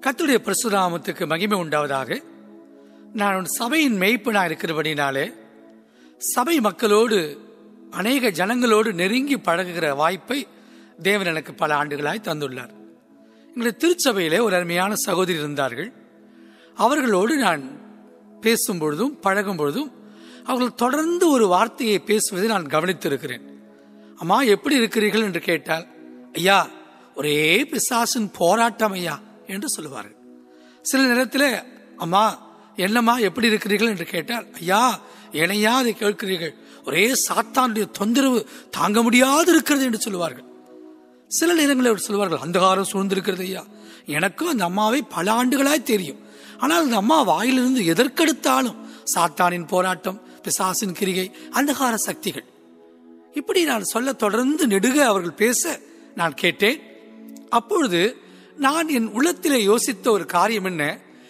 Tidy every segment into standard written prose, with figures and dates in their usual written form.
கர்த்தருடைய பரிசுத்த நாமத்துக்கு மகிமை உண்டாவதாக. நான் ஒரு சபையின் மேய்ப்பனாக இருக்கிறபடினாலே சபை மக்களோடு அநேக ஜனங்களோடு நெருங்கி பழகுகிற வாய்ப்பை தேவன் எனக்கு பல ஆண்டுகளாய் தந்துள்ளார். எங்களுடைய திருச்சபையிலே ஒரு அருமையான சகோதரி இருந்தார்கள். அவர்களோடு நான் பேசும் பொழுதும் பழகும் பொழுதும் அவர்கள் தொடர்ந்து ஒரு வார்த்தையை பேசுவதை நான் கவனித்திருக்கிறேன். அம்மா, எப்படி இருக்கிறீர்கள் என்று கேட்டால், ஐயா, ஒரே பிசாசின் போராட்டம் ஐயா என்று சொல்லுவார்கள். சில நேரத்தில், அம்மா என்னம்மா எப்படி இருக்கிறீர்கள் என்று கேட்டால், ஐயா என்னையா அதை கேட்கிறீர்கள், ஒரே சாத்தானுடைய தொந்தரவு தாங்க முடியாது இருக்கிறது என்று சொல்லுவார்கள். சில நேரங்களில் சொல்லுவார்கள், அந்தகாரம் சூழ்ந்திருக்கிறது ஐயா, எனக்கும் அந்த அம்மாவை பல ஆண்டுகளாய் தெரியும், ஆனால் அந்த அம்மா வாயிலிருந்து எதற்கெடுத்தாலும் சாத்தானின் போராட்டம், பிசாசின் கிரிகை, அந்தகார சக்திகள், இப்படி நான் சொல்ல தொடர்ந்து நெடுக அவர்கள் பேச நான் கேட்டேன். அப்பொழுது நான் என் உள்ளத்திலே யோசித்த ஒரு காரியம் என்ன,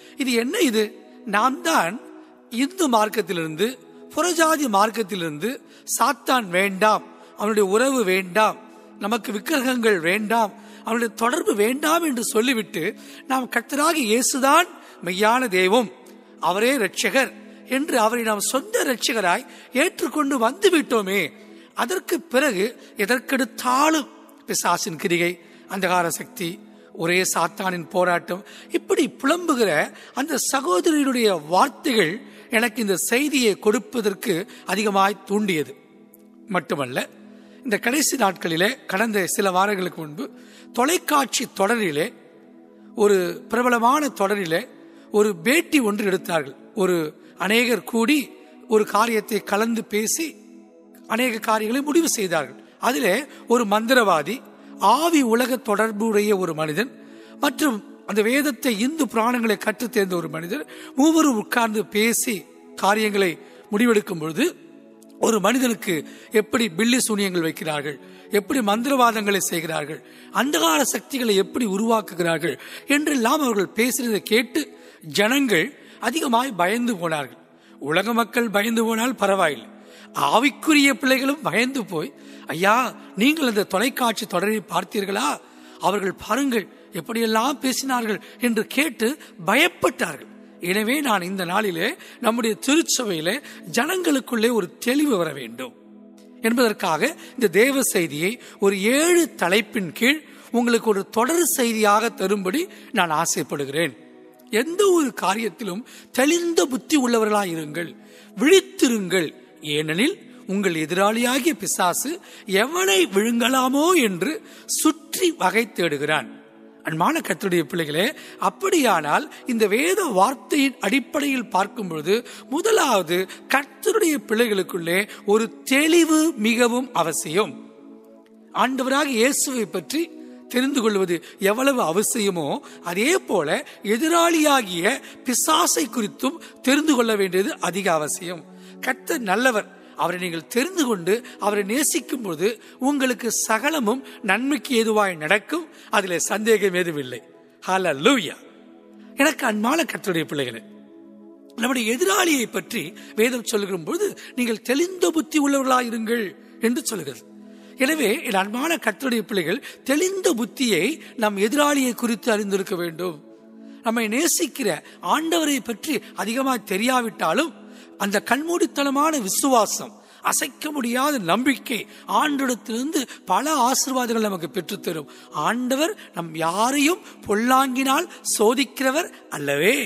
இது நான் தான் இந்து மார்க்கத்திலிருந்து புறஜாதி மார்க்கத்திலிருந்து சாத்தான் வேண்டாம், அவனுடைய உறவு வேண்டாம், நமக்கு விக்கிரகங்கள் வேண்டாம், அவனுடைய தொடர்பு வேண்டாம் என்று சொல்லிவிட்டு நாம் கர்த்தராகிய இயேசுதான் மெய்யான தெய்வம், அவரே இரட்சகர் என்று அவரை நாம் சொந்த இரட்சகராய் ஏற்றுக்கொண்டு வந்து விட்டோமே, அதற்கு பிறகு எதற்கெடுத்தாலும் பிசாசின் கிரிகை, அந்தகார சக்தி, ஒரே சாத்தானின் போராட்டம், இப்படி புலம்புகிற அந்த சகோதரியுடைய வார்த்தைகள் எனக்கு இந்த செய்தியை கொடுப்பதற்கு அதிகமாய் தூண்டியது. மட்டுமல்ல, இந்த கடைசி நாட்களிலே, கடந்த சில வாரங்களுக்கு முன்பு தொலைக்காட்சி தொடரிலே, ஒரு பிரபலமான தொடரிலே ஒரு பேட்டி ஒன்று எடுத்தார்கள். ஒரு அநேகர் கூடி ஒரு காரியத்தை கலந்து பேசி அநேக காரியங்களை முடிவு செய்தார்கள். அதிலே ஒரு மந்திரவாதி, ஆவி உலக தொடர்புடைய ஒரு மனிதன் மற்றும் அந்த வேதத்தை இந்து புராணங்களை கற்றுத் தேர்ந்த ஒரு மனிதர் மூவரும் உட்கார்ந்து பேசி காரியங்களை முடிவெடுக்கும் பொழுது, ஒரு மனிதனுக்கு எப்படி பில்லி சூனியங்கள் வைக்கிறார்கள், எப்படி மந்திரவாதங்களை செய்கிறார்கள், அந்தகார சக்திகளை எப்படி உருவாக்குகிறார்கள் என்றெல்லாம் அவர்கள் பேசினதை கேட்டு ஜனங்கள் அதிகமாய் பயந்து போனார்கள். உலக மக்கள் பயந்து போனால் பரவாயில்லை, ஆவிக்குரிய பிள்ளைகளும் பயந்து போய், ஐயா நீங்கள் அந்த தொலைக்காட்சி தொடரை பார்த்தீர்களா, அவர்கள் பாருங்கள் எப்படியெல்லாம் பேசினார்கள் என்று கேட்டு பயப்பட்டார்கள். எனவே நான் இந்த நாளிலே நம்முடைய திருச்சபையிலே ஜனங்களுக்குள்ளே ஒரு தெளிவு வர வேண்டும் என்பதற்காக இந்த தேவ செய்தியை ஒரு 7 தலைப்பின் கீழ் உங்களுக்கு ஒரு தொடர் செய்தியாக தரும்படி நான் ஆசைப்படுகிறேன். எந்த ஒரு காரியத்திலும் தெளிந்த புத்தி உள்ளவர்களாய் இருங்கள், விழித்திருங்கள், ஏனெனில் உங்கள் எதிராளியாகிய பிசாசு எவனை விழுங்கலாமோ என்று சுற்றி வகை தேடுகிறான். அன்பான கர்த்தருடைய பிள்ளைகளே, அப்படியானால் இந்த வேத வார்த்தையின் அடிப்படையில் பார்க்கும் பொழுது முதலாவது கர்த்தருடைய பிள்ளைகளுக்குள்ளே ஒரு தெளிவு மிகவும் அவசியம். ஆண்டவராகிய இயேசுவை பற்றி தெரிந்து கொள்வது எவ்வளவு அவசியமோ, அதே போல எதிராளியாகிய பிசாசை குறித்தும் தெரிந்து கொள்ள வேண்டியது அதிக அவசியம். கர்த்தர் நல்லவர், அவரை நீங்கள் தெரிந்து கொண்டு அவரை நேசிக்கும் போது உங்களுக்கு சகலமும் நன்மைக்கு ஏதுவாய் நடக்கும், அதிலே சந்தேகம் எதுவில்லை. ஹல்லேலூயா. எனக்கு அன்பான கர்த்தருடைய பிள்ளைகளே, நம்முடைய எதிராளியை பற்றி வேதம் சொல்லுகிற போது நீங்கள் தெளிந்த புத்தி உள்ளவர்களாயிருங்கள் என்று சொல்லுகிறது. எனவே என் அன்பான கர்த்தருடைய பிள்ளைகள், தெளிந்த புத்தியை நம் எதிராளியை குறித்து அறிந்திருக்க வேண்டும். நம்மை நேசிக்கிற ஆண்டவரை பற்றி அதிகமாக தெரியாவிட்டாலும் அந்த கண்மூடித்தனமான விசுவாசம், அசைக்க முடியாத நம்பிக்கை, ஆண்டவரிடத்திலிருந்து பல ஆசீர்வாதங்கள் நமக்கு பெற்றுத்தரும். ஆண்டவர் நம் யாரையும் பொல்லாங்கினால் சோதிக்கிறவர் அல்லவே.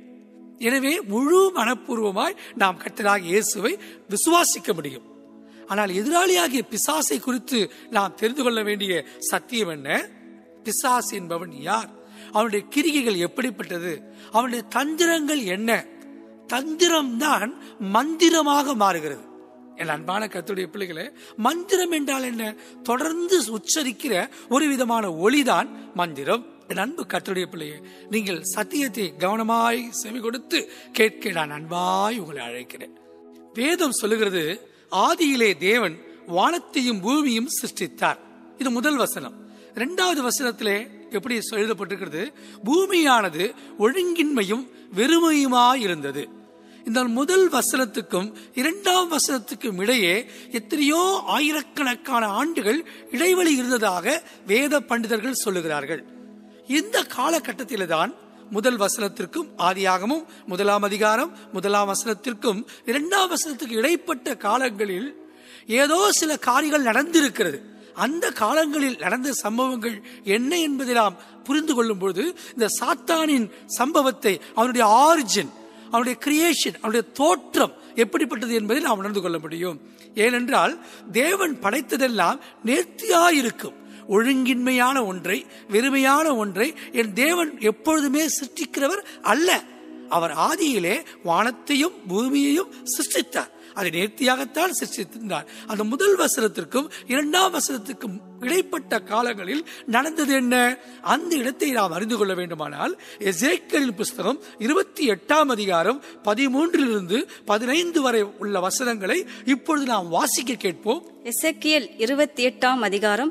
எனவே முழு மனப்பூர்வமாய் நாம் கர்த்தராகிய இயேசுவை விசுவாசிக்க முடியும். ஆனால் எதிராளியாகிய பிசாசை குறித்து நாம் தெரிந்து கொள்ள வேண்டிய சத்தியம் என்ன? பிசாசு என்பவன் யார்? அவனுடைய கிரிகைகள் எப்படிப்பட்டது? அவனுடைய தந்திரங்கள் என்ன? தந்திரம்தான் மந்திரமாக மாறுகிறது. என் அன்பான கர்த்தருடைய பிள்ளைகளே, மந்திரம் என்றால் என்ன? தொடர்ந்து உச்சரிக்கிற ஒரு விதமான ஒளிதான் மந்திரம். என் அன்பு கர்த்தருடைய பிள்ளையே, நீங்கள் சத்தியத்தை கவனமாய் செவி கொடுத்து கேட்க நான் அன்பாய் உங்களை அழைக்கிறேன். வேதம் சொல்லுகிறது, ஆதியிலே தேவன் வானத்தையும் பூமியும் சிருஷ்டித்தார். இது முதல் வசனம். 2வது வசனத்திலே எப்படி எழுதப்பட்டிருக்கிறது? பூமியானது ஒழுங்கின்மையும் வெறுமையுமாய் இருந்தது. இந்த முதல் வசனத்துக்கும் 2ஆம் வசனத்துக்கும் இடையே எத்தனையோ ஆயிரக்கணக்கான ஆண்டுகள் இடைவெளி இருந்ததாக வேத பண்டிதர்கள் சொல்லுகிறார்கள். இந்த காலகட்டத்தில்தான் முதல் வசனத்திற்கும், ஆதியாகமும் 1ஆம் அதிகாரம் 1ஆம் வசனத்திற்கும் 2ஆம் வசனத்துக்கு இடைப்பட்ட காலங்களில் ஏதோ சில காரியங்கள் நடந்திருக்கிறது. அந்த காலங்களில் நடந்த சம்பவங்கள் என்ன என்பதை நாம் புரிந்து கொள்ளும் பொழுது இந்த சாத்தானின் சம்பவத்தை, அவனுடைய ஆரிஜின், அவனுடைய கிரியேஷன், அவனுடைய தோற்றம் எப்படிப்பட்டது என்பதை நாம் உணர்ந்து கொள்ள முடியும். ஏனென்றால் தேவன் படைத்ததெல்லாம் நேர்த்தியாயிருக்கும். ஒழுங்கின்மையான ஒன்றை, வெறுமையான ஒன்றை என் தேவன் எப்பொழுதுமே சிருஷ்டிக்கிறவர் அல்ல. அவர் ஆதியிலே வானத்தையும் பூமியையும் சிருஷ்டித்தார். அதை நேர்த்தியாகத்தான் சிருஷ்டித்திருந்தார். அந்த முதல் வசனத்திற்கும் 2ஆம் வசனத்திற்கும் இடைப்பட்ட காலங்களில் நடந்தது என்ன? அந்த இடத்தை நாம் அறிந்து கொள்ள வேண்டுமானால் எசேக்கியேலின் புஸ்தகம் 28ஆம் அதிகாரம் 13 15 வரை உள்ள வசனங்களை இப்பொழுது நாம் வாசிக்க கேட்போம். எசேக்கியேல் 28ஆம் அதிகாரம்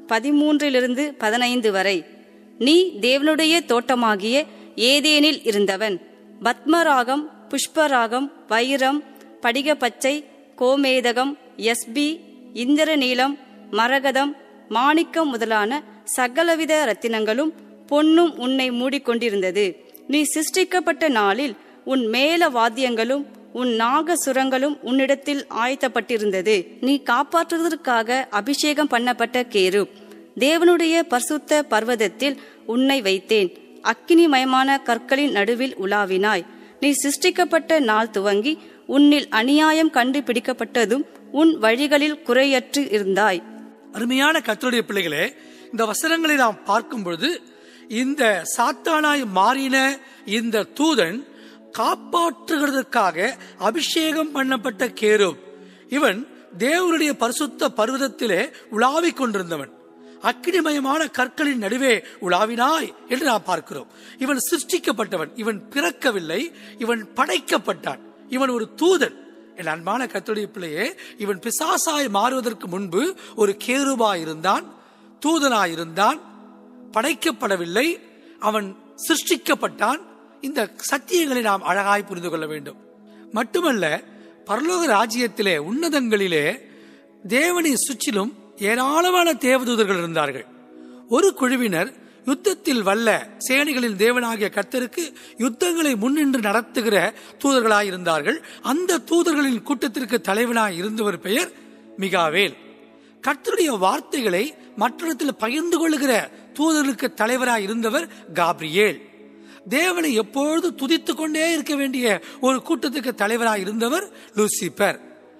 13 15 வரை. நீ தேவனுடைய தோட்டமாகிய ஏதேனில் இருந்தவன். பத்மராகம், புஷ்பராகம், வைரம், படிக பச்சை, கோமேதகம், யஸ்பி, இந்திரநீலம், மரகதம், மாணிக்கம் முதலான சகலவித ரத்தினங்களும் பொன்னும் உன்னை மூடிக்கொண்டிருந்தது. நீ சிருஷ்டிக்கப்பட்ட நாளில் உன் மேல வாத்தியங்களும் உன் நாகசுரங்களும் உன்னிடத்தில் ஆயத்தப்பட்டிருந்தது. நீ காப்பாற்றுவதற்காக அபிஷேகம் பண்ணப்பட்ட கேருப். தேவனுடைய பரிசுத்த பர்வதத்தில் உன்னை வைத்தேன். அக்கினிமயமான கற்களின் நடுவில் உலாவினாய். நீ சிருஷ்டிக்கப்பட்ட நாள் துவங்கி உன்னில் அநியாயம் கண்டுபிடிக்கப்பட்டதும் உன் வழிகளில் குறையற்று இருந்தாய். அருமையான கர்த்தருடைய பிள்ளைகளே, இந்த வசனங்களை நாம் பார்க்கும் பொழுது இந்த சாத்தானாய் மாறின இந்த தூதன் காப்பாற்றுகிறதற்காக அபிஷேகம் பண்ணப்பட்ட கேருப். இவன் தேவனுடைய பரிசுத்த பர்வதத்திலே உலாவிக் கொண்டிருந்தவன். அக்கினிமயமான கற்களின் நடுவே உலாவினாய் என்று நாம் பார்க்கிறோம். இவன் சிருஷ்டிக்கப்பட்டவன், இவன் பிறக்கவில்லை, இவன் படைக்கப்பட்டான். இவன் ஒரு தூதன். என் அன்பான கர்த்தருடைய பிள்ளையே, இவன் பிசாசாய் மாறுவதற்கு முன்பு ஒரு கேருபாய் இருந்தான், தூதனாயிருந்தான், படைக்கப்படவில்லை, அவன் சிருஷ்டிக்கப்பட்டான். இந்த சத்தியங்களை நாம் அழகாய் புரிந்து கொள்ள வேண்டும். மட்டுமல்ல, பரலோக ராஜ்யத்திலே உன்னதங்களிலே தேவனை சுற்றிலும் ஏராளமான தேவதூதர்கள் இருந்தார்கள். ஒரு குழுவினர் யுத்தத்தில் வல்ல சேனைகளின் தேவனாகிய கர்த்தருக்கு யுத்தங்களை முன்னின்று நடத்துகிற தூதர்களாயிருந்தார்கள். அந்த தூதர்களின் கூட்டத்திற்கு தலைவனாய் இருந்தவர் பெயர் மிகாவேல். கர்த்தருடைய வார்த்தைகளை மற்றொருத்தில் பகிர்ந்து கொள்ளுகிற தூதர்களுக்கு தலைவராய் இருந்தவர் காப்ரியேல். தேவனை எப்பொழுது துதித்துக் கொண்டே இருக்க வேண்டிய ஒரு கூட்டத்துக்கு தலைவராய் இருந்தவர் லூசிபர்.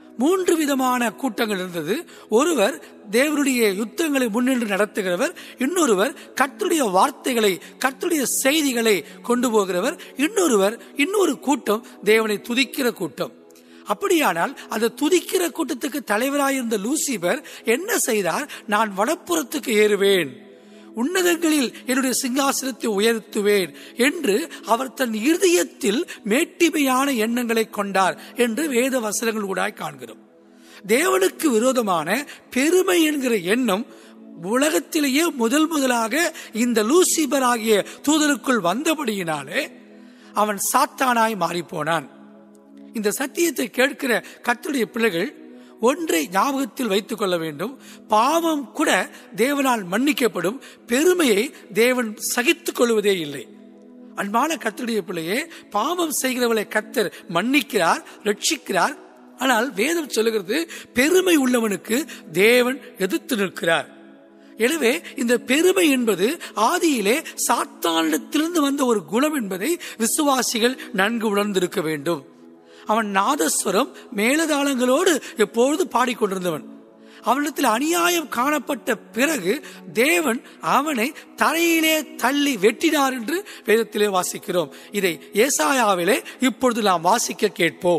3 விதமான கூட்டங்கள் இருந்தது. ஒருவர் தேவனுடைய யுத்தங்களை முன்னின்று நடத்துகிறவர், இன்னொருவர் கர்த்தருடைய வார்த்தைகளை, கர்த்தருடைய செய்திகளை கொண்டு போகிறவர், இன்னொரு கூட்டம் தேவனை துதிக்கிற கூட்டம். அப்படியானால் அந்த துதிக்கிற கூட்டத்துக்கு தலைவராயிருந்த லூசிபர் என்ன செய்தார்? நான் வடப்புறத்துக்கு ஏறுவேன், உன்னதங்களில் என்னுடைய சிங்காசனத்தை உயர்த்துவேன் என்று அவர் தன் இருதயத்தில் மேட்டிமையான எண்ணங்களை கொண்டார் என்று வேத வசனங்கள் கூட காண்கிறோம். தேவனுக்கு விரோதமான பெருமை என்கிற எண்ணம் உலகத்திலேயே முதலாக இந்த லூசிபர் ஆகிய தூதருக்குள் வந்தபடியினாலே அவன் சாத்தானாய் மாறிப்போனான். இந்த சத்தியத்தை கேட்கிற கர்த்தருடைய பிள்ளைகள் ஒன்றை ஞாபகத்தில் வைத்துக் கொள்ள வேண்டும். பாவம் கூட தேவனால் மன்னிக்கப்படும், பெருமையை தேவன் சகித்துக் கொள்வதே இல்லை. அன்பான கர்த்தருடைய பிள்ளையே, பாவம் செய்கிறவளை கர்த்தர் மன்னிக்கிறார், ரட்சிக்கிறார். ஆனால் வேதம் சொல்லுகிறது, பெருமை உள்ளவனுக்கு தேவன் எதிர்த்து நிற்கிறார். எனவே இந்த பெருமை என்பது ஆதியிலே சாத்தானிடத்திலிருந்து வந்த ஒரு குணம் என்பதை விசுவாசிகள் நன்கு உணர்ந்திருக்க வேண்டும். அவன் நாதஸ்வரம் மேலதாளங்களோடு எப்பொழுது பாடிக்கொண்டிருந்தவன். அவனிடத்தில் அநியாயம் காணப்பட்ட பிறகு தேவன் அவனை தரையிலே தள்ளி வெட்டினார் என்று வேதத்திலே வாசிக்கிறோம். இதை ஏசாயாவிலே இப்பொழுது நாம் வாசிக்க கேட்போம்.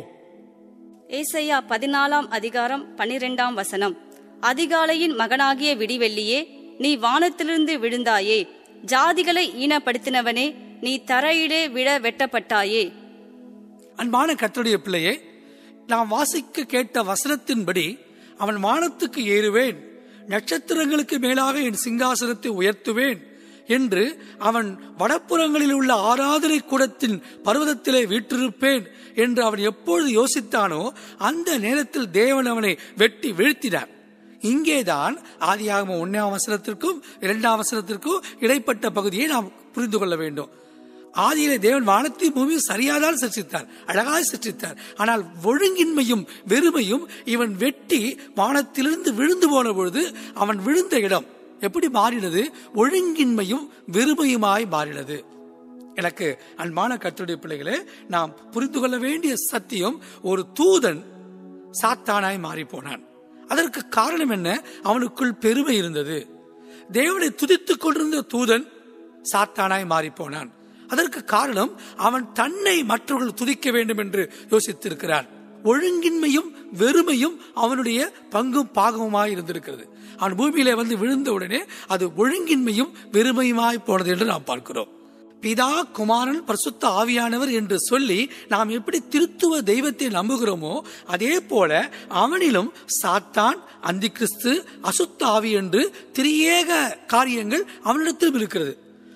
ஏசாயா 14ஆம் அதிகாரம் 12ஆம் வசனம். அதிகாலையின் மகனாகிய விடிவெள்ளியே, நீ வானத்திலிருந்து விழுந்தாயே, ஜாதிகளை ஈனப்படுத்தினவனே, நீ தரையிலே விழ வெட்டப்பட்டாயே. அன்பான கர்த்தருடைய பிள்ளையே, நாம் வாசிக்க கேட்ட வசனத்தின்படி அவன் வானத்துக்கு ஏறுவேன், நட்சத்திரங்களுக்கு மேலாக என் சிங்காசனத்தை உயர்த்துவேன் என்று அவன் வடப்புறங்களில் உள்ள ஆராதனை கூடத்தின் பர்வதத்திலே வீற்றிருப்பேன் என்று அவன் எப்பொழுது யோசித்தானோ அந்த நேரத்தில் தேவன் அவனை வெட்டி வீழ்த்தினார். இங்கேதான் ஆதியாகமம் 1ஆம் வசனத்திற்கும் 2ஆம் வசனத்திற்கும் இடைப்பட்ட பகுதியை நாம் புரிந்து கொள்ள வேண்டும். ஆதியிலே தேவன் வானத்தையும் பூமியும் சரியாதான் சிருஷ்டித்தார், அழகாக சிருஷ்டித்தார். ஆனால் ஒழுங்கின்மையும் வெறுமையும் இவன் வெட்டி வானத்திலிருந்து விழுந்து போன பொழுது அவன் விழுந்த இடம் எப்படி மாறினது? ஒழுங்கின்மையும் வெறுமையுமாய் மாறினது. எனக்கு அன்பான கர்த்தருடைய பிள்ளைகளே, நாம் புரிந்து கொள்ள வேண்டிய சத்தியம், ஒரு தூதன் சாத்தானாய் மாறி போனான். அதற்கு காரணம் என்ன? அவனுக்குள் பெருமை இருந்தது. தேவனை துதித்துக் கொண்டிருந்த தூதன் சாத்தானாய் மாறி போனான். அதற்கு காரணம், அவன் தன்னை மற்றவர்கள் துதிக்க வேண்டும் என்று யோசித்திருக்கிறான். ஒழுங்கின்மையும் வெறுமையும் அவனுடைய பங்கும் பாகமுமாய் இருந்திருக்கிறது. அவன் பூமியிலே வந்து விழுந்த உடனே அது ஒழுங்கின்மையும் வெறுமையுமாய் போனது என்று நாம் பார்க்கிறோம். பிதா, குமாரன், பரிசுத்த ஆவியானவர் என்று சொல்லி நாம் எப்படி திருத்துவ தெய்வத்தை நம்புகிறோமோ அதே போல அவனிலும் சாத்தான், அந்தி கிறிஸ்து, அசுத்த ஆவி என்று திரியேக காரியங்கள் அவனிடத்திலும் இருக்கிறது.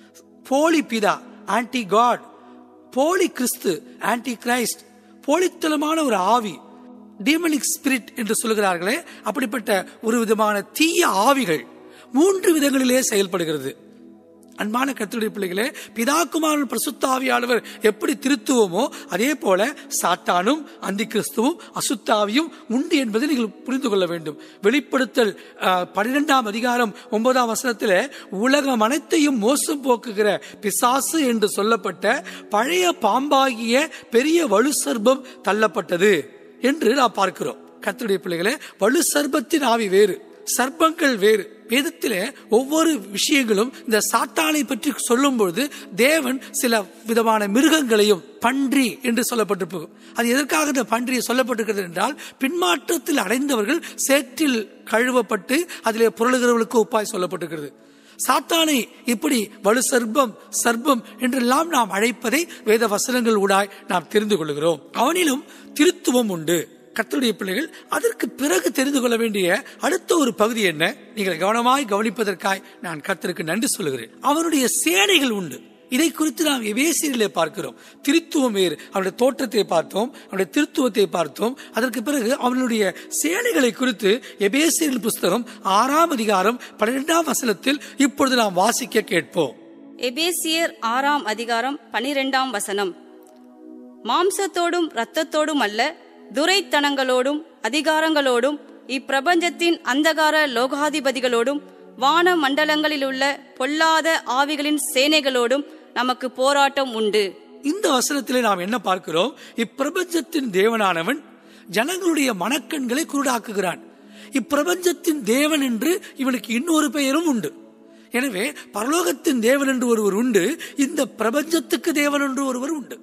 போலி பிதா, ஆன்டி காட்; போலி கிறிஸ்து, ஆன்டி கிரைஸ்ட்; போலித்தனமான ஒரு ஆவி, டீமனிக் ஸ்பிரிட் என்று சொல்லுகிறார்களே, அப்படிப்பட்ட ஒரு விதமான தீய ஆவிகள் 3 விதங்களிலே செயல்படுகிறது. அன்பான கர்த்தருடைய பிள்ளைகளே, பிதா, குமாரன், பரிசுத்த ஆவியானவர் எப்படி திருத்துவோமோ அதே போல சாத்தானும் அந்தி கிறிஸ்துவும் அசுத்த ஆவியும் உண்டு என்பதை நீங்கள் புரிந்து கொள்ள வேண்டும். வெளிப்படுத்தல் 12ஆம் அதிகாரம் 9ஆம் வசனத்திலே உலகம் அனைத்தையும் மோசம் போக்குகிற பிசாசு என்று சொல்லப்பட்ட பழைய பாம்பாகிய பெரிய வலு சர்ப்பம் தள்ளப்பட்டது என்று நாம் பார்க்கிறோம். கர்த்தருடைய பிள்ளைகளே, வலு சர்ப்பத்தின் ஆவி வேறு, சர்ப்பங்கள் வேறு. வேதத்திலே ஒவ்வொரு விஷயங்களும் இந்த சாத்தானை பற்றி சொல்லும் பொழுது தேவன் சில விதமான மிருகங்களையும், பன்றி என்று சொல்லப்பட்டிருக்கும். அது எதற்காக இந்த பன்றி சொல்லப்பட்டிருக்கிறது என்றால், பின்மாற்றத்தில் அடைந்தவர்கள் சேற்றில் கழுவப்பட்டு அதிலே புரளுகிறவர்களுக்கு ஒப்பாய் சொல்லப்பட்டிருக்கிறது. சாத்தானை இப்படி வலு சர்ப்பம், சர்ப்பம் என்றெல்லாம் நாம் அழைப்பதை வேத வசனங்கள் ஊடாய் நாம் தெரிந்து கொள்கிறோம். அவனிலும் திருத்துவம் உண்டு. கர்த்தருடைய பிள்ளைகள், அதற்கு பிறகு தெரிந்து கொள்ள வேண்டிய அடுத்த ஒரு பகுதி என்ன? நீங்கள் கவனமாய் கவனிப்பதற்காய் நான் கர்த்தருக்கு நன்றி சொல்லுகிறேன். அவனுடைய சேனைகள் உண்டு. இதை குறித்து நாம் எபேசியரிலே பார்க்கிறோம். திருத்துவம் வேறு. அவனுடைய தோற்றத்தை பார்த்தோம், அவனுடைய திருத்துவத்தை பார்த்தோம். அதற்கு பிறகு அவனுடைய சேனைகளை குறித்து எபேசியரின் புஸ்தகம் 6ஆம் அதிகாரம் 12ஆம் வசனத்தில் இப்பொழுது நாம் வாசிக்க கேட்போம். எபேசியர் 6ஆம் அதிகாரம் 12ஆம் வசனம். மாம்சத்தோடும் இரத்தத்தோடும் அல்ல, துரைத்தனங்களோடும் அதிகாரங்களோடும் இப்பிரபஞ்சத்தின் அந்தகார லோகாதிபதிகளோடும் வான மண்டலங்களில் உள்ள பொல்லாத ஆவிகளின் சேனைகளோடும் நமக்கு போராட்டம் உண்டு. இந்த வசனத்திலே நாம் என்ன பார்க்கிறோம்? இப்பிரபஞ்சத்தின் தேவனானவன் ஜனங்களுடைய மனக்கண்களை குருடாக்குகிறான். இப்பிரபஞ்சத்தின் தேவன் என்று இவனுக்கு இன்னொரு பெயரும் உண்டு. எனவே பரலோகத்தின் தேவன் என்று ஒருவர் உண்டு, இந்த பிரபஞ்சத்துக்கு தேவன் என்று ஒருவர் உண்டு.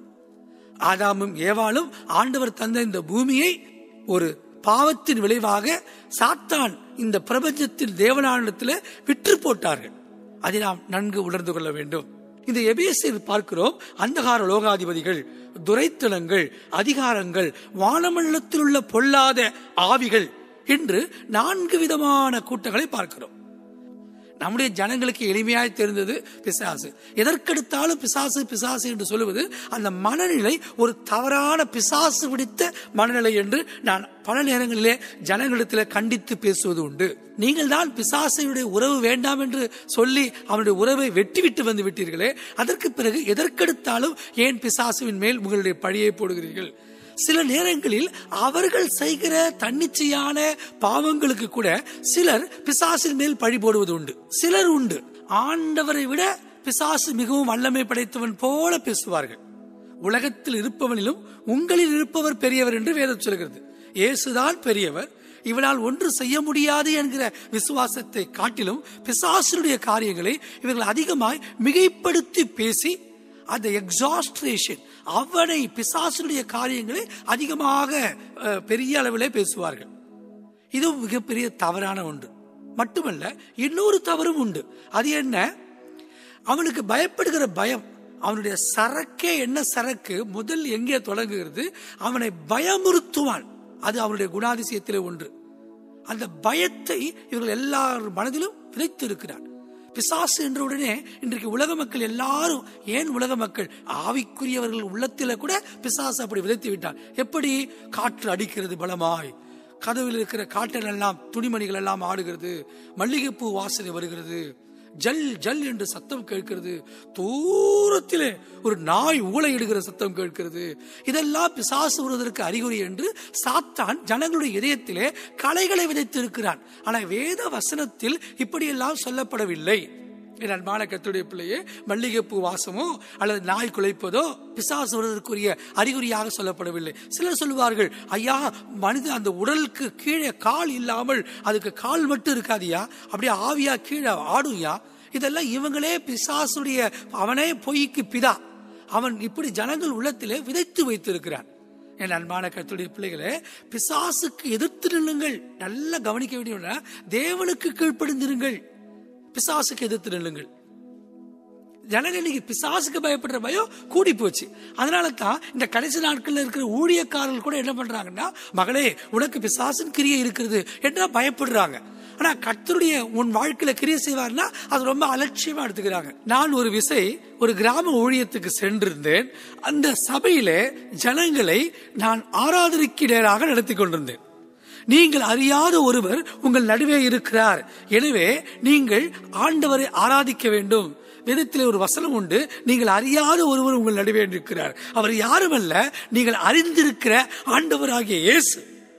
ஆதாமும் ஏவாளும் ஆண்டவர் தந்த இந்த பூமியை ஒரு பாவத்தின் விளைவாக சாத்தான் இந்த பிரபஞ்சத்தின் தேவனானத்தில் விற்று போட்டார்கள். அதை நாம் நன்கு உணர்ந்து கொள்ள வேண்டும். இந்த எபேசியர் பார்க்கிறோம், அந்தகார லோகாதிபதிகள், துரைத்தனங்கள், அதிகாரங்கள், வானமண்டலத்தில் உள்ள பொல்லாத ஆவிகள் என்று 4 விதமான கூட்டங்களை பார்க்கிறோம். நம்முடைய ஜனங்களுக்கு எளிமையாய் தெரிந்தது பிசாசு. எதற்கெடுத்தாலும் பிசாசு பிசாசு என்று சொல்லுவது அந்த மனநிலை ஒரு தவறான பிசாசு பிடித்த மனநிலை என்று நான் பல நேரங்களிலே ஜனங்களிடத்தில் கண்டித்து பேசுவது உண்டு. நீங்கள் தான் பிசாசையுடைய உறவு வேண்டாம் என்று சொல்லி அவனுடைய உறவை வெட்டிவிட்டு வந்து விட்டீர்களே, அதற்கு பிறகு எதற்கெடுத்தாலும் ஏன் பிசாசுவின் மேல் உங்களுடைய பழியை போடுகிறீர்கள்? சில நேரங்களில் அவர்கள் செய்கிற தன்னிச்சையான பாவங்களுக்கு கூட சிலர் பிசாசின் மேல் பழி போடுவது உண்டு. சிலர் உண்டு, ஆண்டவரை விட பிசாசு மிகவும் வல்லமை படைத்தவன் போல பேசுவார்கள். உலகத்தில் இருப்பவனிலும் உங்களில் இருப்பவர் பெரியவர் என்று வேதம் சொல்கிறது. இயேசுதான் பெரியவர், இவனால் ஒன்று செய்ய முடியாது என்கிற விசுவாசத்தை காட்டிலும் பிசாசுடைய காரியங்களை இவர்கள் அதிகமாய் மிகைப்படுத்தி பேசி அந்த எக்ஸாஸ்ட்ரேஷன், அவனை பிசாசுடைய காரியங்களை அதிகமாக பெரிய அளவிலே பேசுவார்கள். இது மிகப்பெரிய தவறான ஒன்று. மட்டுமல்ல, இன்னொரு தவறும் உண்டு. அது என்ன? அவனுக்கு பயப்படுகிற பயம். அவனுடைய சரக்கே என்ன சரக்கு? முதல் எங்கே தொடங்குகிறது? அவனை பயமுறுத்துவான். அது அவனுடைய குணாதிசயத்திலே ஒன்று. அந்த பயத்தை இவர்கள் எல்லாரும் மனதிலும் விதைத்து இருக்கிறார். பிசாசு என்ற உடனே இன்றைக்கு உலக மக்கள் எல்லாரும், ஏன் உலக மக்கள், ஆவிக்குரியவர்கள் உள்ளத்தில கூட பிசாசு அப்படி விதைத்து விட்டார். எப்படி? காற்று அடிக்கிறது பலமாய், கதவில் இருக்கிற காற்றல் எல்லாம், துணிமணிகள் எல்லாம் ஆடுகிறது, மல்லிகைப்பூ வாசனை வருகிறது, ஜல் ஜல் என்று சத்தம் கேட்கிறது. தூரத்திலே ஒரு நாய் ஊளையிடுகிற சத்தம் கேட்கிறது. இதெல்லாம் பிசாசு வருவதற்கு அறிகுறி என்று சாத்தான் ஜனங்களுடைய இதயத்திலே களைகளை விதைத்து இருக்கிறான். ஆனால் வேத வசனத்தில் இப்படியெல்லாம் சொல்லப்படவில்லை. என் அன்பான கர்த்தருடைய பிள்ளையே, மல்லிகைப்பூ வாசமோ அல்லது நாய் குலைப்பதோ பிசாசு வருவதற்குரிய அறிகுறியாக சொல்லப்படவில்லை. சிலர் சொல்லுவார்கள், ஐயா மனித அந்த உடலுக்கு கீழே கால் இல்லாமல் அதுக்கு கால் மட்டும் இருக்காதியா, அப்படியே ஆவியா கீழே ஆடுயா. இதெல்லாம் இவங்களே பிசாசுடைய, அவனே பொய்க்கு பிதா, அவன் இப்படி ஜனங்கள் உள்ளத்திலே விதைத்து வைத்திருக்கிறான். என் அன்பான கர்த்தருடைய பிள்ளைகளே, பிசாசுக்கு எதிர்த்து நில்லுங்கள். நல்லா கவனிக்க வேண்டிய, தேவனுக்கு கீழ்ப்படிந்திருங்கள், பிசாசுக்கு எதிர்த்து நில்லுங்கள். ஜனங்கள் இன்னைக்கு பிசாசுக்கு பயப்படுற பயம் கூடி போச்சு. அதனால தான் இந்த கடைசி நாட்கள்ல இருக்கிற ஊழியக்காரர்கள் கூட என்ன பண்றாங்கன்னா, மகளே உனக்கு பிசாசின் கிரியை இருக்கிறது என்று பயப்படுறாங்க. ஆனா கர்த்தருடைய உன் வாழ்க்கையில கிரியை செய்வார்னா அது ரொம்ப அலட்சியமா எடுத்துக்கிறாங்க. நான் ஒரு விசை ஒரு கிராம ஊழியத்துக்கு சென்றிருந்தேன். அந்த சபையில ஜனங்களை நான் ஆராதனைக்கிடையாக நடத்தி கொண்டிருந்தேன். நீங்கள் அறியாத ஒருவர் உங்கள் நடுவே இருக்கிறார், எனவே நீங்கள் ஆண்டவரை ஆராதிக்க வேண்டும். வேதத்திலே ஒரு வசனம் உண்டு, நீங்கள் அறியாத ஒருவர் உங்கள் நடுவே இருக்கிறார். அவர் யாருமல்ல, நீங்கள் அறிந்திருக்கிற ஆண்டவராகிய இயேசு.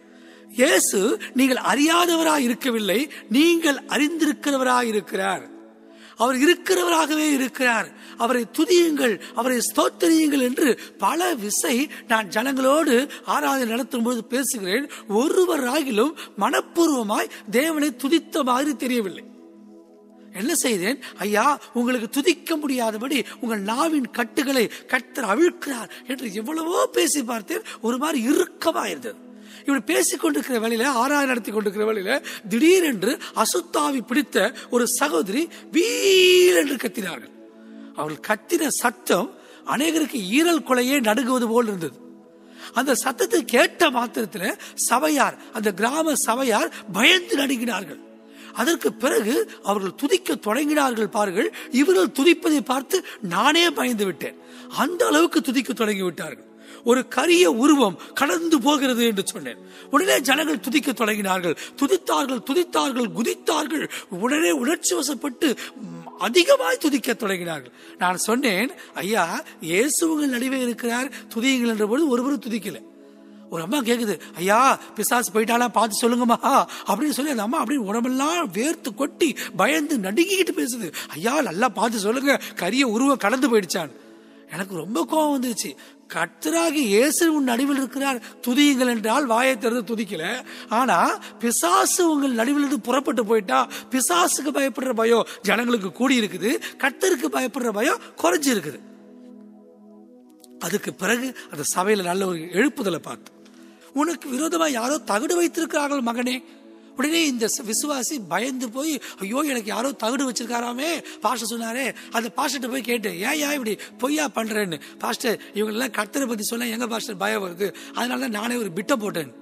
இயேசு நீங்கள் அறியாதவராய் இருக்கவில்லை, நீங்கள் அறிந்திருக்கிறவராய் இருக்கிறார். அவர் இருக்கிறவராகவே இருக்கிறார். அவரை துதியுங்கள், அவரை ஸ்தோத்திரியுங்கள் என்று பல விசை நான் ஜனங்களோடு ஆராதனை நடத்தும் போது பேசுகிறேன். ஒருவராகிலும் மனப்பூர்வமாய் தேவனை துதித்த மாதிரி தெரியவில்லை. என்ன செய்தேன், ஐயா உங்களுக்கு துதிக்க முடியாதபடி உங்கள் நாவின் கட்டுகளை கர்த்தர் அவிழ்க்கிறார் என்று எவ்வளவோ பேசி பார்த்தேன். ஒரு மாதிரி இறுக்கமா இருந்தது. இப்படி பேசிக் கொண்டிருக்கிற வேளையில, ஆராதனை நடத்தி கொண்டிருக்கிற வேளையில திடீரென்று அசுத்தாவி பிடித்த ஒரு சகோதரி வீல் என்று கத்தினார்கள். அவர்கள் கத்தின சத்தம் அநேகருக்கு ஈரல் கொலையே நடுங்குவது போல் இருந்தது. அந்த சத்தத்தை கேட்ட மாத்திரத்தில் சபையார், அந்த கிராம சபையார் பயந்து நடுங்கினார்கள். அதற்கு பிறகு அவர்கள் துதிக்க தொடங்கினார்கள். பாருங்கள், இவர்கள் துதிப்பதை பார்த்து நானே பயந்து விட்டேன். அந்த அளவுக்கு துதிக்க தொடங்கி விட்டார்கள். ஒரு கரிய உருவம் கடந்து போகிறது என்று சொன்னேன். உடனே ஜனங்கள் துதிக்க தொடங்கினார்கள். துதித்தார்கள், துதித்தார்கள், குதித்தார்கள். உடனே உணர்ச்சி வசப்பட்டு அதிகமாய் துதிக்க தொடங்கினார்கள். நான் சொன்னேன், ஐயா இயேசு உங்கள் நடுவே இருக்கிறார், துதியுங்கள் என்ற பொழுது ஒருவரும் துதிக்கல. ஒரு அம்மா கேக்குது, ஐயா பிசாசு போயிட்டாலா பார்த்து சொல்லுங்கம்மா அப்படின்னு சொல்லி அந்த அம்மா அப்படியே உடம்பெல்லாம் வேர்த்து கொட்டி பயந்து நடுங்கிக்கிட்டு பேசுது. ஐயா நல்லா பார்த்து சொல்லுங்க, கரிய உருவம் கடந்து போயிடுச்சான். எனக்கு ரொம்ப கோபம் வந்துருச்சு. கர்த்தராகிய இயேசு உன் நடுவில் இருக்கிறார், துதியுங்கள் என்றால் வாயை திறந்து துதிக்கல. ஆனா பிசாசு உங்கள் நடுவில் இருந்து புறப்பட்டு போயிட்டா, பிசாசுக்கு பயப்படுற பயம் ஜனங்களுக்கு கூடி இருக்குது, கர்த்தருக்கு பயப்படுற பயம் குறைஞ்சி இருக்குது. அதுக்கு பிறகு அந்த சபையில நல்ல ஒரு எழுப்புதலை பார்த்து, உனக்கு விரோதமா யாரோ தகுடு வைத்திருக்கிறார்கள் மகனே. உடனே இந்த விசுவாசி பயந்து போய், ஐயோ எனக்கு யாரோ தகுடு வச்சிருக்காராமே பாஸ்டர் சொன்னாரே. அந்த பாஸ்டர் போய் கேட்டு, ஏன் இப்படி பொய்யா பண்றேன்னு. பாஸ்டர் இவங்க எல்லாம் கர்த்தரை பத்தி சொன்னா எங்க பாஸ்டர் பயம் வருது, அதனாலதான் நானே ஒரு பிட்ட போட்டேன்.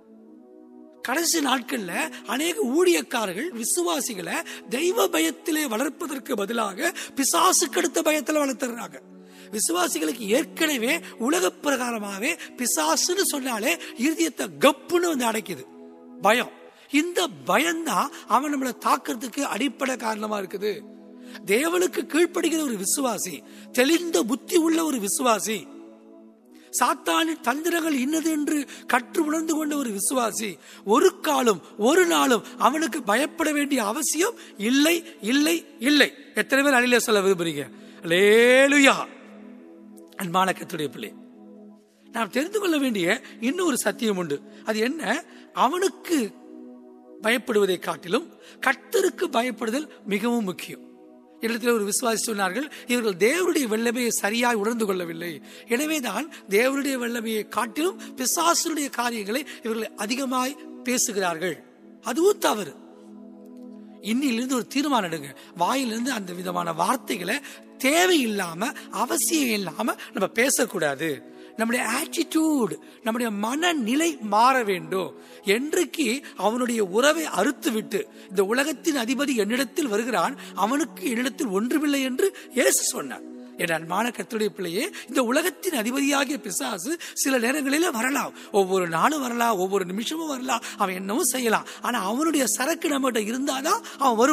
கடைசி நாட்கள்ல அநேக ஊழியக்காரர்கள் விசுவாசிகளை தெய்வ பயத்திலே வளர்ப்பதற்கு பதிலாக பிசாசுக்கு அடுத்த பயத்துல வளர்த்துறாங்க. விசுவாசிகளுக்கு ஏற்கனவே உலக பிரகாரமாவே பிசாசுன்னு சொன்னாலே இருதயத்தை கப்புன்னு வந்து அடைக்குது பயம். இந்த பயம்தான் அவன் நம்மளை தாக்குறதுக்கு அடிப்படை காரணமா இருக்குது. தேவனுக்கு கீழ்ப்படுகிற ஒரு விசுவாசி, தெளிந்த புத்தி உள்ள ஒரு விசுவாசி, சாத்தானின் தந்திரங்கள் இன்னது என்று கற்று உணர்ந்து கொண்ட ஒரு விசுவாசி ஒரு காலம் ஒரு நாளும் அவனுக்கு பயப்பட வேண்டிய அவசியம் இல்லை இல்லை இல்லை. எத்தனை பேர் அணிலே சொல்ல விரும்புறீங்க? அல்லேலூயா. அன்பான கர்த்தருடைய பிள்ளை, நாம் தெரிந்து கொள்ள வேண்டிய இன்னொரு சத்தியம் உண்டு. அது என்ன? அவனுக்கு பயப்படுவதை காட்டிலும் கர்த்தருக்கு பயப்படுதல் மிகவும் முக்கியம். இடத்துல ஒரு விசுவாசி சொன்னார்கள், இவர்கள் தேவனுடைய வல்லமையை சரியாய் உணர்ந்து கொள்ளவில்லை, எனவேதான் தேவனுடைய வல்லமையை காட்டிலும் பிசாசுடைய காரியங்களை இவர்கள் அதிகமாய் பேசுகிறார்கள். அதுவும் தவறு. இன்னிலிருந்து ஒரு தீர்மானம் எடுங்க. வாயிலிருந்து அந்த விதமான வார்த்தைகளை தேவையில்லாம அவசியம் இல்லாம நம்ம பேசக்கூடாது. நம்முடைய ஆட்டிடியூட், நம்முடைய மனநிலை மாற வேண்டும். என்றைக்கு அவனுடைய உறவை அறுத்து விட்டு இந்த உலகத்தின் அதிபதி என்னிடத்தில் வருகிறான், அவனுக்கு என்னிடத்தில் ஒன்றுமில்லை என்று இயேசு சொன்னார். என் அன்பான கர்த்தருடைய பிள்ளையே, இந்த உலகத்தின் அதிபதியாகிய பிசாசு சில நேரங்களில வரலாம், ஒவ்வொரு நாளும் வரலாம், ஒவ்வொரு நிமிஷமும் வரலாம், அவன் என்னவும் செய்யலாம். ஆனா அவனுடைய சரக்கு நம்மகிட்ட இருந்தாதான் அவன் வருவான்.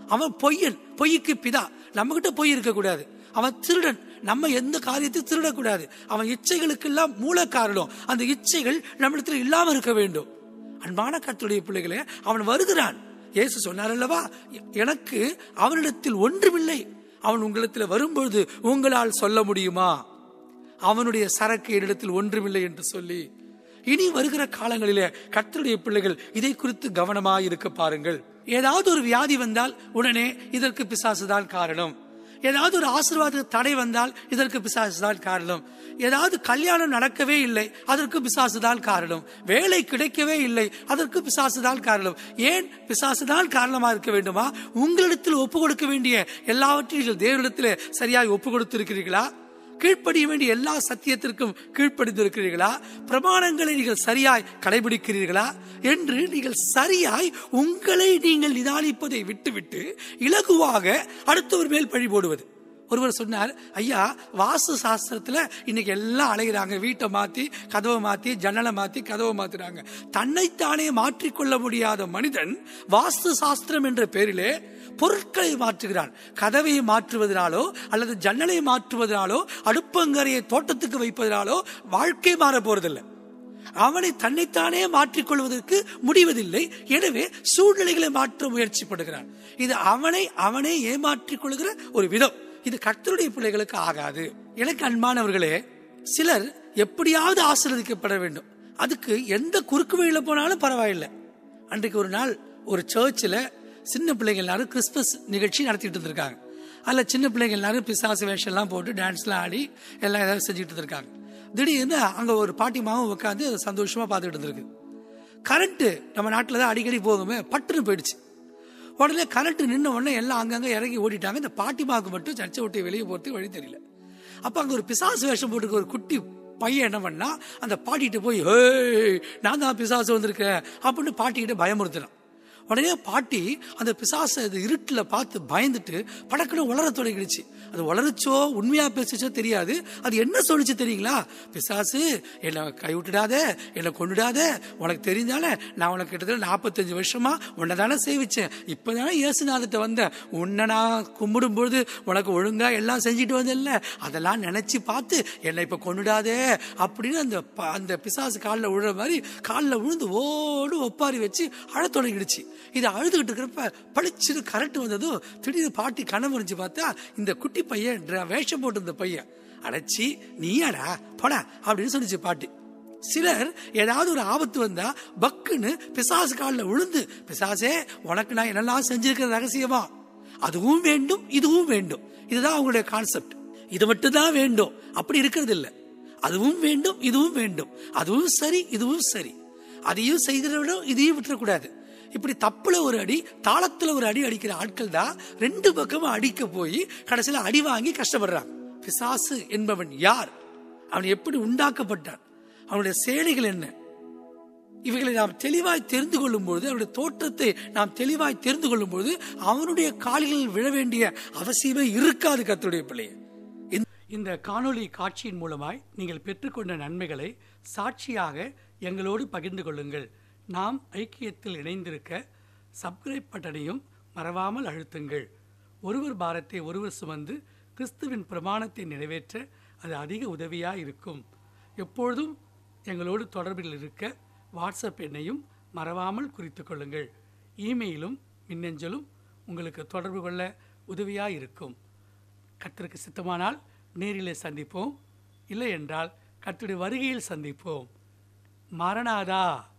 அவன் பொய்யன், பொய்க்கு பிதா. நம்ம கிட்ட பொய் இருக்கக்கூடாது. அவன் திருடன், நம்ம எந்த காரியத்தையும் திருடக்கூடாது. அவன் இச்சைகளுக்கெல்லாம் மூல காரணம். அந்த இச்சைகள் நம்மிடத்தில் இல்லாம இருக்க வேண்டும். அன்பான கர்த்தருடைய பிள்ளைகளே, அவன் வருகிறான். இயேசு சொன்னார் அல்லவா, எனக்கு அவனிடத்தில் ஒன்றுமில்லை. அவன் உங்களிடத்தில் வரும்பொழுது உங்களால் சொல்ல முடியுமா, அவனுடைய சரக்கு என்னிடத்தில் ஒன்றுமில்லை என்று சொல்லி. இனி வருகிற காலங்களிலே கர்த்தருடைய பிள்ளைகள் இதை குறித்து கவனமாக இருக்க பாருங்கள். ஏதாவது ஒரு வியாதி வந்தால் உடனே இதற்கு பிசாசுதான் காரணம். ஏதாவது ஒரு ஆசீர்வாத தடை வந்தால் இதற்கு பிசாசுதான் காரணம். ஏதாவது கல்யாணம் நடக்கவே இல்லை, அதற்கு பிசாசுதான் காரணம். வேலை கிடைக்கவே இல்லை, அதற்கு பிசாசுதான் காரணம். ஏன் பிசாசுதான் காரணமா இருக்க வேண்டுமா? உங்களிடத்தில் ஒப்பு கொடுக்க வேண்டிய எல்லாவற்றையும் தேவனிடத்தில் சரியாக ஒப்பு கொடுத்திருக்கிறீர்களா? கீழ்ப்படிய வேண்டிய எல்லா சத்தியத்திற்கும் கீழ்ப்படிந்திருக்கிறீர்களா? பிரமாணங்களை நீங்கள் சரியாய் கடைபிடிக்கிறீர்களா என்று நீங்கள் சரியாய் உங்களை நீங்கள் நிதானிப்பதை விட்டுவிட்டு இலகுவாக அடுத்தவர் மேல் பழி போடுவது. ஒருவர் சொன்னார், ஐயா, வாஸ்து சாஸ்திரத்துல இன்னைக்கு எல்லாம் அலைகிறாங்க. வீட்டை மாத்தி, கதவை மாத்தி, ஜன்னலை மாத்தி, கதவை மாத்துறாங்க. தன்னைத்தானே மாற்றிக்கொள்ள முடியாத மனிதன் வாஸ்து சாஸ்திரம் என்ற பெயரிலே பொருட்களை மாற்றுகிறான். கதவை மாற்றுவதனாலோ அல்லது ஜன்னலை மாற்றுவதனாலோ அடுப்பங்கரையை தோட்டத்துக்கு வைப்பதனாலோ வாழ்க்கை மாற போறதில்லை. அவனை தன்னைத்தானே மாற்றிக்கொள்வதற்கு முடிவதில்லை. எனவே சூழ்நிலைகளை மாற்ற முயற்சிப்படுகிறான். இது அவனை ஏமாற்றிக் கொள்கிற ஒரு விதம். இது கர்த்தருடைய பிள்ளைகளுக்கு ஆகாது. எனக்கு அன்பானவர்களே, சிலர் எப்படியாவது ஆசீர்வதிக்கப்பட வேண்டும். அதுக்கு எந்த குறுக்கு வழியில போனாலும் பரவாயில்லை. அன்றைக்கு ஒரு நாள் ஒரு சர்ச்சில் சின்ன பிள்ளைகள் எல்லாரும் கிறிஸ்துமஸ் நிகழ்ச்சி நடத்திட்டு இருந்திருக்காங்க. அதில் சின்ன பிள்ளைகள் எல்லாரும் பிசாசு வேஷம் எல்லாம் போட்டு டான்ஸ்லாம் ஆடி எல்லாம் ஏதாவது செஞ்சுட்டு இருக்காங்க. திடீர்னு அங்கே ஒரு பாட்டிமாவும் உட்காந்து சந்தோஷமா பார்த்துக்கிட்டு இருந்திருக்கு. கரண்ட் நம்ம நாட்டில் தான் அடிக்கடி போகுமே, பட்டுன்னு போயிடுச்சு. உடனே கரண்ட் நின்ன உடனே எல்லாம் அங்கங்க இறங்கி ஓடிட்டாங்க. இந்த பாட்டிமாவுக்கு மட்டும் சர்ச்சை விட்டு வெளியே போறதுக்கு வழி தெரியல. அப்ப அங்க ஒரு பிசாசு வேஷம் போட்டு ஒரு குட்டி பையன் என்ன பண்ணா, அந்த பாட்டிகிட்ட போய், நான் தான் பிசாசு வந்திருக்கேன் அப்படின்னு பாட்டிக்கிட்ட பயமுறுத்தினான். உடனே பாட்டி அந்த பிசாசை இருட்டுல பார்த்து பயந்துட்டு படக்குன்னு உளர தொடங்கிடுச்சு. அது உளர்ச்சோ உண்மையா பேசிச்சோ தெரியாது. அது என்ன சொல்லிச்சு தெரியுங்களா? பிசாசு, என்னை கைவிட்டுடாத, என்னை கொண்டுடாத, உனக்கு தெரிஞ்சாலே நான் உனக்கு கிட்டத்தட்ட 45 வருஷமா உன்னை தானே சேவிச்சேன். இப்பதானே இயேசுநாதர்கிட்ட வந்தேன். உன்னை நான் கும்பிடும் பொழுது உனக்கு ஒழுங்கா எல்லாம் செஞ்சுட்டு வந்தேன்ல, அதெல்லாம் நினைச்சு பார்த்து என்னை இப்ப கொண்டுடாதே அப்படின்னு அந்த பிசாசு காலில் விழுற மாதிரி காலில் விழுந்து ஓடு ஒப்பாரி வச்சு அழ தொடங்கிடுச்சு. இதை அழுதுகிட்டு இருக்கிறப்ப பளிச்சுன்னு கரண்ட் வந்ததும் திடீர்னு பாட்டி கண்ணை முறிஞ்சு பார்த்தா இந்த குட்டி பையன் வேஷம் போட்டு இருந்த பையன், அடைச்சி நீயாடா போடா அப்படின்னு சொல்லிச்சு பாட்டி. சிலர் ஏதாவது ஒரு ஆபத்து வந்தா பக்குன்னு பிசாசு காலில் விழுந்து, பிசாசே உனக்கு நான் என்னெல்லாம் செஞ்சிருக்கிற ரகசியமா, அதுவும் வேண்டும் இதுவும் வேண்டும். இதுதான் அவங்களுடைய கான்செப்ட். இது மட்டும் தான் வேண்டும் அப்படி இருக்கிறது இல்லை. அதுவும் வேண்டும் இதுவும் வேண்டும், அதுவும் சரி இதுவும் சரி, அதையும் செய்திட இதையும் விட்டுறக்கூடாது. இப்படி தப்புல ஒரு அடி தாளத்துல ஒரு அடி அடிக்கிற ஆட்கள் தான் ரெண்டு பக்கமும் அடிக்க போய் கடைசியில அடி வாங்கி கஷ்டப்படுறாங்க. பிசாசு என்பவன் யார்? அவன் எப்படி உண்டாக்கப்பட்டான்? அவனுடைய செயலிகள் என்ன? இவைகளை நாம் தெளிவாய் தெரிந்து கொள்ளும் பொழுது, அவனுடைய தோற்றத்தை நாம் தெளிவாய் தெரிந்து கொள்ளும் பொழுது அவனுடைய கால்களில் விழ வேண்டிய அவசியமே இருக்காது. கர்த்தருடைய பிள்ளையே, இந்த காணொளி காட்சியின் மூலமாய் நீங்கள் பெற்றுக்கொண்ட நன்மைகளை சாட்சியாக எங்களோடு பகிர்ந்து கொள்ளுங்கள். நாம் ஐக்கியத்தில் இணைந்திருக்க சப்ஸ்கிரைப் பட்டனையும் மறவாமல் அழுத்துங்கள். ஒருவர் பாரத்தை ஒருவர் சுமந்து கிறிஸ்துவின் பிரமாணத்தை நிறைவேற்ற அது அதிக உதவியாக இருக்கும். எப்பொழுதும் எங்களோடு தொடர்பில் இருக்க வாட்ஸ்அப் எண்ணையும் மறவாமல் குறித்து கொள்ளுங்கள். இமெயிலும் மின்னஞ்சலும் உங்களுக்கு தொடர்பு கொள்ள உதவியாக இருக்கும். கர்த்தருக்கு சித்தமானால் நேரிலே சந்திப்போம், இல்லை என்றால் கர்த்தருடைய வருகையில் சந்திப்போம். மரணாதா.